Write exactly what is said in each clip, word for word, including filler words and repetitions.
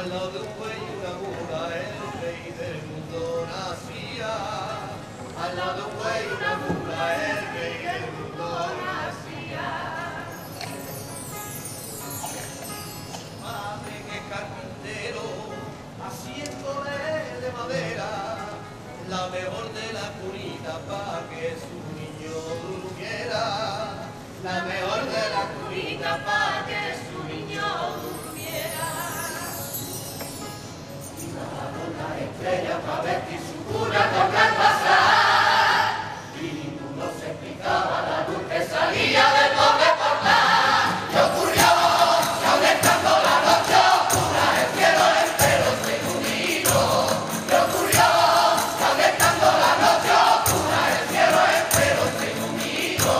Al lado de un buey y una mula el rey del mundo nacía. Al lado de un buey y una mula el rey del mundo nacía. Madre que carpintero, haciéndole de madera la mejor de la cunita pa' que su niño durmiera. La mejor de la cunita pa' que su niño durmiera. Y bajaron las estrellas pa' vestir su cuna con pasar. Y ninguno se explicaba la luz que salía del pobre portal. Y ocurrió que aún estando la noche oscura el cielo entero se iluminó. Y ocurrió que aún estando la noche oscura el cielo entero se iluminó.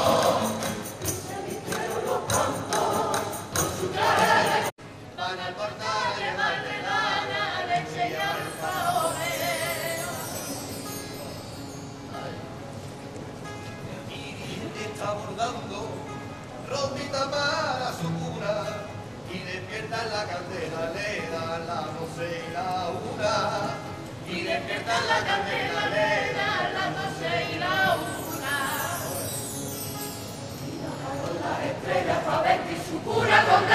Van al portal a llevarle lana, leche y alfajores. Y está bordando rondita para su cuna y despiertan la candela, le dan las doce y la una. Y despiertan la candela, le dan las doce y la una. Y bajaron las estrellas pa' vestir su cuna con